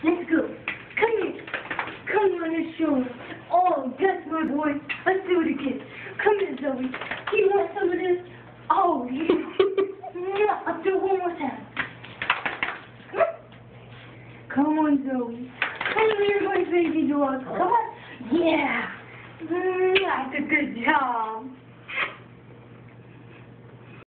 Let's go. Come here. Come on this shoulder. Oh, that's my boy. Let's do it again. Come here, Zoe. Do you want some of this? Oh, yeah. I'll do it one more time. Come on, Zoe. Come here, my baby dog. Come on. Yeah. That's a good job.